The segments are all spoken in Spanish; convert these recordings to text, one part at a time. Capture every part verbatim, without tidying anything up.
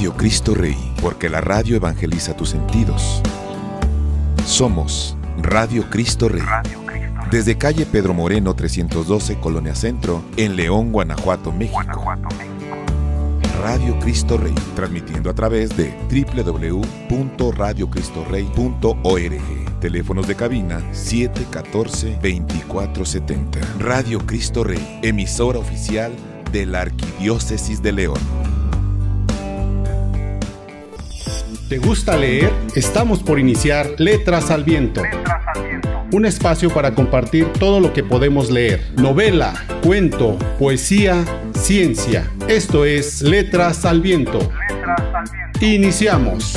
Radio Cristo Rey, porque la radio evangeliza tus sentidos. Somos Radio Cristo Rey. Desde calle Pedro Moreno trescientos doce, Colonia Centro, en León, Guanajuato, México. Radio Cristo Rey, transmitiendo a través de doble u doble u doble u punto radio cristo rey punto org. Teléfonos de cabina siete uno cuatro, dos cuatro siete cero. Radio Cristo Rey, emisora oficial de la Arquidiócesis de León. ¿Te gusta leer? Estamos por iniciar Letras al Viento. Un espacio para compartir todo lo que podemos leer. Novela, cuento, poesía, ciencia. Esto es Letras al Viento. Letras al Viento. Iniciamos.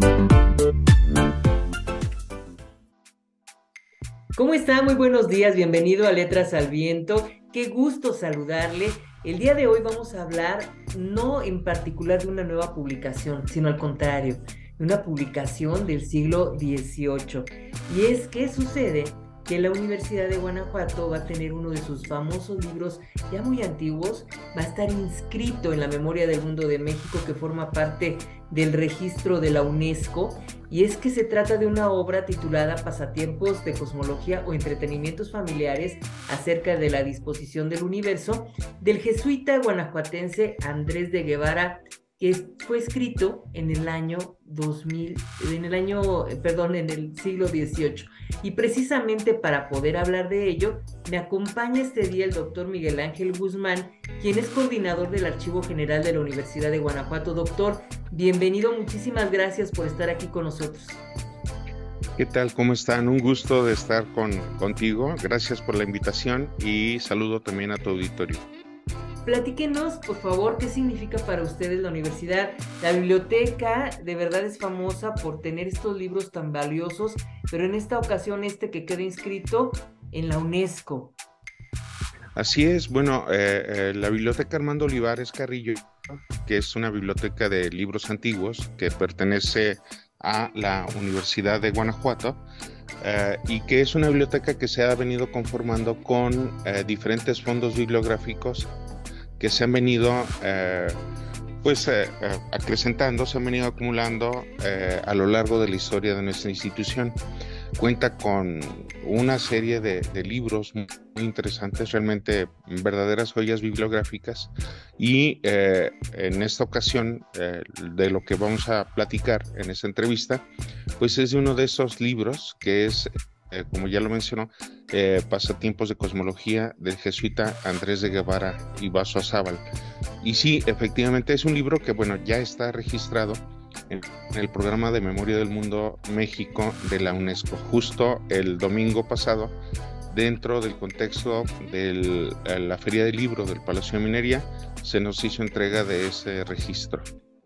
¿Cómo está? Muy buenos días. Bienvenido a Letras al Viento. Qué gusto saludarle. El día de hoy vamos a hablar no en particular de una nueva publicación, sino al contrario, de una publicación del siglo dieciocho. Y es que sucede que la Universidad de Guanajuato va a tener uno de sus famosos libros ya muy antiguos, va a estar inscrito en la Memoria del Mundo de México, que forma parte del registro de la UNESCO, y es que se trata de una obra titulada Pasatiempos de Cosmología o Entretenimientos Familiares acerca de la disposición del universo, del jesuita guanajuatense Andrés de Guevara, que fue escrito en el año dos mil, en el año, perdón, en el siglo dieciocho. Y precisamente para poder hablar de ello, me acompaña este día el doctor Miguel Ángel Guzmán, quien es coordinador del Archivo General de la Universidad de Guanajuato. Doctor, bienvenido, muchísimas gracias por estar aquí con nosotros. ¿Qué tal? ¿Cómo están? Un gusto de estar con, contigo. Gracias por la invitación y saludo también a tu auditorio. Platíquenos, por favor, qué significa para ustedes la universidad. La biblioteca de verdad es famosa por tener estos libros tan valiosos, pero en esta ocasión este que queda inscrito en la UNESCO. Así es, bueno, eh, eh, la Biblioteca Armando Olivares Carrillo, que es una biblioteca de libros antiguos que pertenece a la Universidad de Guanajuato, eh, y que es una biblioteca que se ha venido conformando con eh, diferentes fondos bibliográficos que se han venido eh, pues eh, eh, acrecentando, se han venido acumulando eh, a lo largo de la historia de nuestra institución. Cuenta con una serie de, de libros muy interesantes, realmente verdaderas joyas bibliográficas, y eh, en esta ocasión eh, de lo que vamos a platicar en esta entrevista, pues es de uno de esos libros que es, Eh, como ya lo mencionó, eh, Pasatiempos de Cosmología del jesuita Andrés de Guevara y Vaso-Azábal. Y sí, efectivamente es un libro que, bueno, ya está registrado en, en el programa de Memoria del Mundo México de la UNESCO. Justo el domingo pasado, dentro del contexto de la Feria del Libro del Palacio de Minería, se nos hizo entrega de ese registro.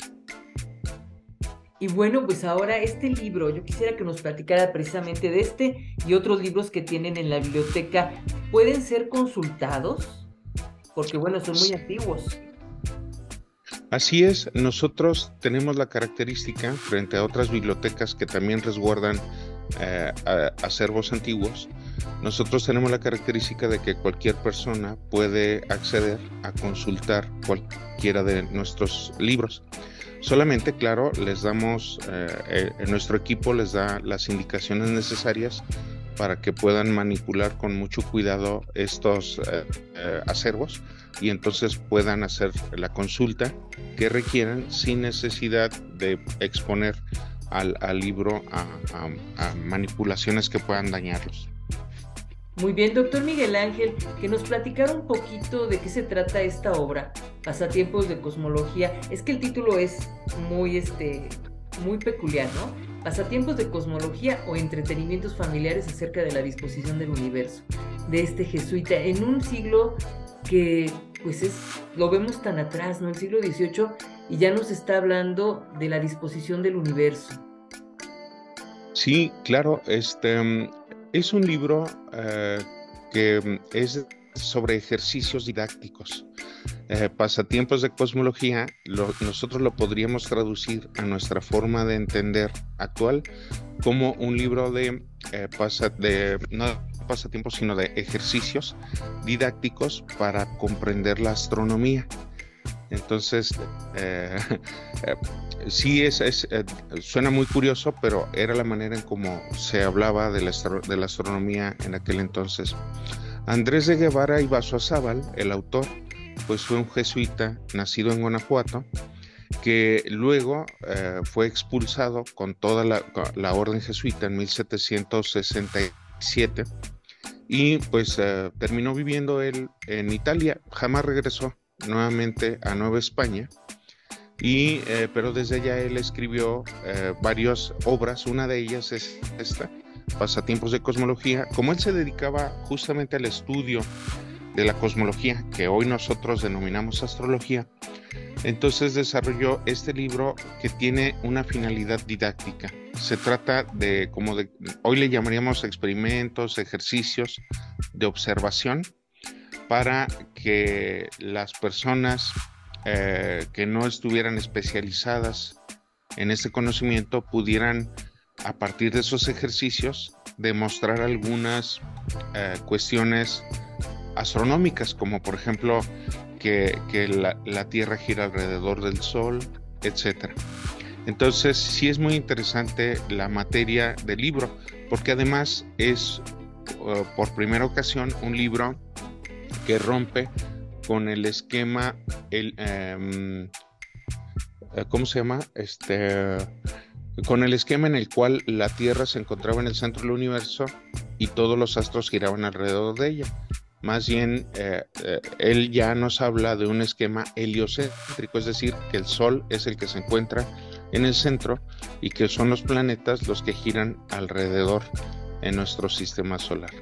Y bueno, pues ahora este libro, yo quisiera que nos platicara precisamente de este y otros libros que tienen en la biblioteca. ¿Pueden ser consultados? Porque bueno, son muy antiguos. Así es, nosotros tenemos la característica, frente a otras bibliotecas que también resguardan eh, acervos antiguos, nosotros tenemos la característica de que cualquier persona puede acceder a consultar cualquiera de nuestros libros. Solamente, claro, les damos, eh, eh, nuestro equipo les da las indicaciones necesarias para que puedan manipular con mucho cuidado estos eh, eh, acervos y entonces puedan hacer la consulta que requieran sin necesidad de exponer al, al libro a, a, a manipulaciones que puedan dañarlos. Muy bien, doctor Miguel Ángel, que nos platicara un poquito de qué se trata esta obra, Pasatiempos de Cosmología. Es que el título es muy, este, muy peculiar, ¿no? Pasatiempos de Cosmología o Entretenimientos Familiares acerca de la disposición del universo, de este jesuita, en un siglo que, pues, es, lo vemos tan atrás, ¿no? El siglo dieciocho, y ya nos está hablando de la disposición del universo. Sí, claro, este... es un libro eh, que es sobre ejercicios didácticos. Eh, pasatiempos de cosmología, lo, nosotros lo podríamos traducir a nuestra forma de entender actual como un libro de, eh, pasa, de no pasatiempos, sino de ejercicios didácticos para comprender la astronomía. Entonces, eh, eh, sí, es, es eh, suena muy curioso, pero era la manera en cómo se hablaba de la, de la astronomía en aquel entonces. Andrés de Guevara y Berzozábal, el autor, pues fue un jesuita nacido en Guanajuato, que luego eh, fue expulsado con toda la, la orden jesuita en mil setecientos sesenta y siete y pues eh, terminó viviendo él en Italia, jamás regresó nuevamente a Nueva España, y, eh, pero desde allá él escribió eh, varias obras. Una de ellas es esta, Pasatiempos de Cosmología. Como él se dedicaba justamente al estudio de la cosmología, que hoy nosotros denominamos astrología, entonces desarrolló este libro que tiene una finalidad didáctica. Se trata de, como de, hoy le llamaríamos experimentos, ejercicios de observación, para que las personas eh, que no estuvieran especializadas en este conocimiento pudieran, a partir de esos ejercicios, demostrar algunas eh, cuestiones astronómicas, como por ejemplo que, que la, la Tierra gira alrededor del Sol, etcétera. Entonces sí es muy interesante la materia del libro, porque además es uh, por primera ocasión un libro que rompe con el esquema, el, um, ¿cómo se llama? Este, con el esquema en el cual la Tierra se encontraba en el centro del universo y todos los astros giraban alrededor de ella. Más bien, eh, eh, él ya nos habla de un esquema heliocéntrico, es decir, que el Sol es el que se encuentra en el centro y que son los planetas los que giran alrededor en nuestro sistema solar.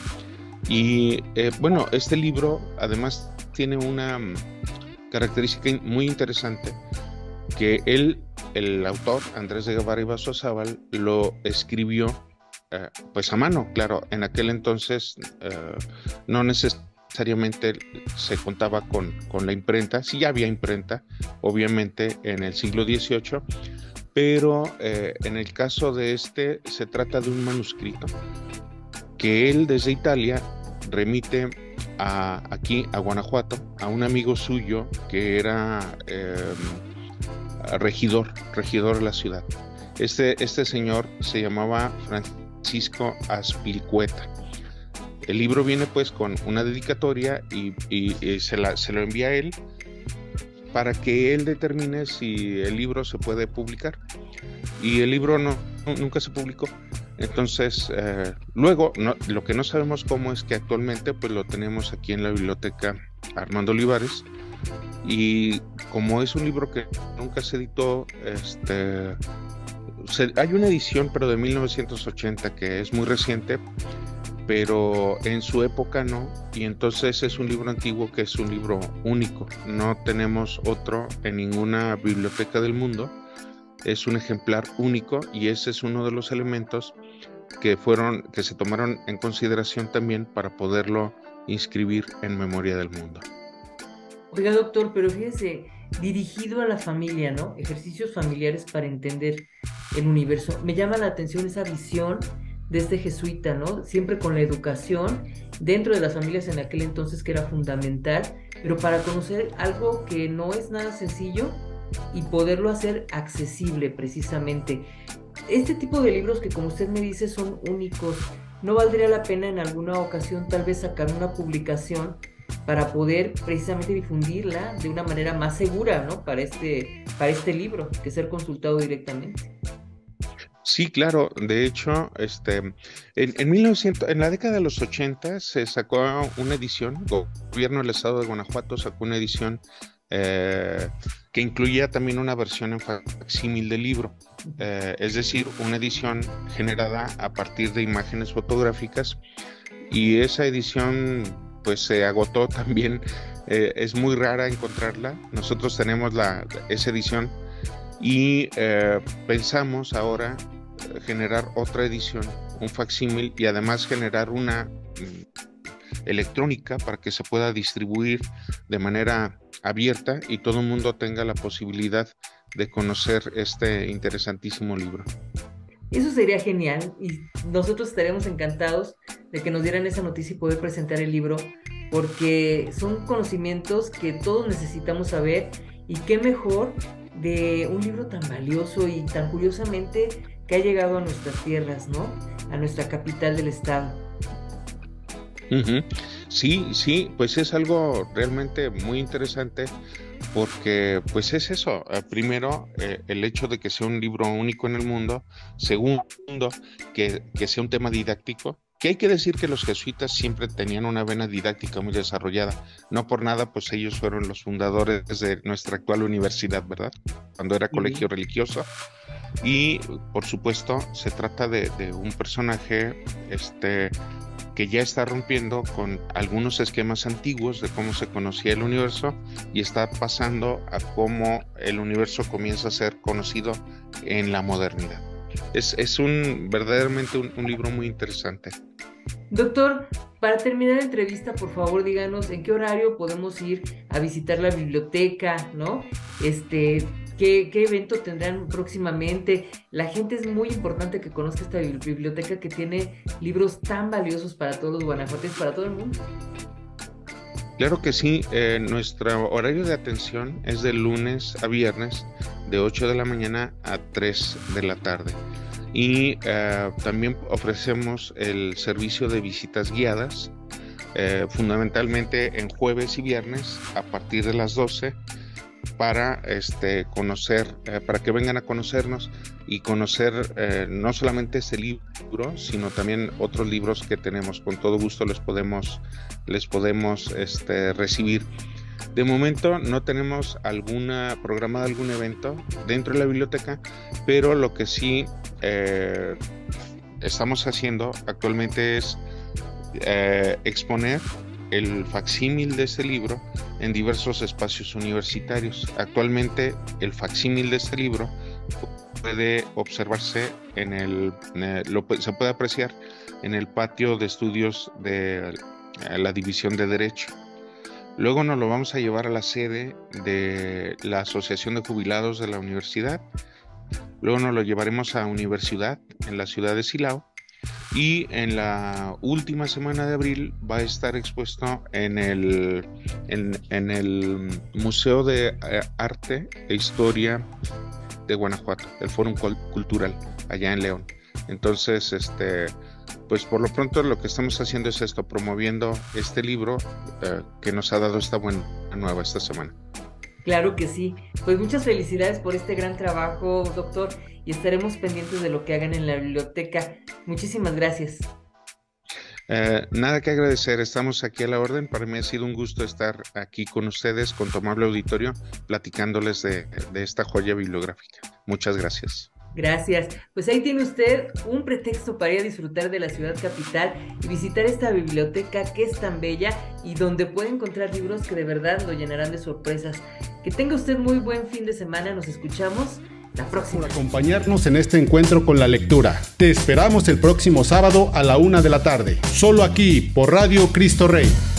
Y eh, bueno, este libro además tiene una um, característica muy interesante, que él, el autor, Andrés de Guevara y Berzozábal, lo escribió eh, pues a mano. Claro, en aquel entonces eh, no necesariamente se contaba con, con la imprenta. Sí, ya había imprenta, obviamente, en el siglo dieciocho, pero eh, en el caso de este se trata de un manuscrito que él desde Italia remite a, aquí a Guanajuato, a un amigo suyo que era eh, regidor, regidor de la ciudad. Este, este señor se llamaba Francisco Azpilicueta. El libro viene pues con una dedicatoria y, y, y se, la, se lo envía a él para que él determine si el libro se puede publicar. Y el libro no, nunca se publicó. Entonces, eh, luego, no, lo que no sabemos cómo es que actualmente pues lo tenemos aquí en la biblioteca Armando Olivares, y como es un libro que nunca se editó, este, se, hay una edición pero de mil novecientos ochenta que es muy reciente, pero en su época no, y entonces es un libro antiguo que es un libro único, no tenemos otro en ninguna biblioteca del mundo. Es un ejemplar único y ese es uno de los elementos que fueron, que se tomaron en consideración también para poderlo inscribir en Memoria del Mundo. Oiga, doctor, pero fíjese, dirigido a la familia, ¿no? Ejercicios familiares para entender el universo. Me llama la atención esa visión de este jesuita, ¿no? Siempre con la educación dentro de las familias en aquel entonces, que era fundamental, pero para conocer algo que no es nada sencillo y poderlo hacer accesible precisamente. Este tipo de libros que, como usted me dice, son únicos, ¿no valdría la pena en alguna ocasión tal vez sacar una publicación para poder precisamente difundirla de una manera más segura, ¿no? Para este, para este libro, que ser consultado directamente. Sí, claro. De hecho, este, en, en, mil novecientos, en la década de los ochenta se sacó una edición, el gobierno del estado de Guanajuato sacó una edición eh, que incluía también una versión en facsímil del libro, eh, es decir, una edición generada a partir de imágenes fotográficas, y esa edición pues se agotó también, eh, es muy rara encontrarla. Nosotros tenemos la, esa edición y eh, pensamos ahora generar otra edición, un facsímil, y además generar una mm, electrónica para que se pueda distribuir de manera abierta y todo el mundo tenga la posibilidad de conocer este interesantísimo libro. Eso sería genial y nosotros estaremos encantados de que nos dieran esa noticia y poder presentar el libro porque son conocimientos que todos necesitamos saber, y qué mejor de un libro tan valioso y tan curiosamente que ha llegado a nuestras tierras, ¿no? A nuestra capital del estado. Uh-huh. Sí, sí, pues es algo realmente muy interesante, porque pues es eso, eh, primero eh, el hecho de que sea un libro único en el mundo, segundo que, que sea un tema didáctico, que hay que decir que los jesuitas siempre tenían una vena didáctica muy desarrollada, no por nada pues ellos fueron los fundadores de nuestra actual universidad, ¿verdad? Cuando era colegio uh-huh. religioso. Y por supuesto se trata de, de un personaje este que ya está rompiendo con algunos esquemas antiguos de cómo se conocía el universo y está pasando a cómo el universo comienza a ser conocido en la modernidad. Es, es un verdaderamente un, un libro muy interesante. Doctor, para terminar la entrevista, por favor, díganos en qué horario podemos ir a visitar la biblioteca, ¿no? Este, ¿qué, qué evento tendrán próximamente? La gente es muy importante que conozca esta biblioteca que tiene libros tan valiosos para todos los guanajuatenses, para todo el mundo. Claro que sí, eh, nuestro horario de atención es de lunes a viernes, de ocho de la mañana a tres de la tarde. Y eh, también ofrecemos el servicio de visitas guiadas, eh, fundamentalmente en jueves y viernes a partir de las doce, para este, conocer, eh, para que vengan a conocernos y conocer eh, no solamente este libro, sino también otros libros que tenemos. Con todo gusto les podemos, les podemos este, recibir. De momento no tenemos alguna programada algún evento dentro de la biblioteca, pero lo que sí eh, estamos haciendo actualmente es eh, exponer el facsímil de este libro en diversos espacios universitarios. Actualmente el facsímil de este libro puede observarse en el, eh, lo, se puede apreciar en el patio de estudios de la División de Derecho. Luego nos lo vamos a llevar a la sede de la Asociación de Jubilados de la Universidad. Luego nos lo llevaremos a Universidad en la ciudad de Silao. Y en la última semana de abril va a estar expuesto en el, en, en el Museo de Arte e Historia de Guanajuato, el Fórum Cultural, allá en León. Entonces, este, pues por lo pronto lo que estamos haciendo es esto, promoviendo este libro eh, que nos ha dado esta buena nueva esta semana. Claro que sí. Pues muchas felicidades por este gran trabajo, doctor, y estaremos pendientes de lo que hagan en la biblioteca. Muchísimas gracias. Eh, nada que agradecer, estamos aquí a la orden. Para mí ha sido un gusto estar aquí con ustedes, con tu amable auditorio, platicándoles de, de esta joya bibliográfica. Muchas gracias. Gracias. Pues ahí tiene usted un pretexto para ir a disfrutar de la ciudad capital y visitar esta biblioteca que es tan bella y donde puede encontrar libros que de verdad lo llenarán de sorpresas. Que tenga usted muy buen fin de semana. Nos escuchamos la próxima. Por acompañarnos en este encuentro con la lectura. Te esperamos el próximo sábado a la una de la tarde. Solo aquí por Radio Cristo Rey.